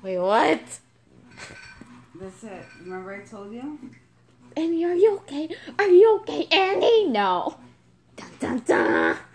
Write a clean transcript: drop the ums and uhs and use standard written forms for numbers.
Wait, what? That's it. Remember I told you? Annie, are you okay? Are you okay, Annie? No. Dun dun dun.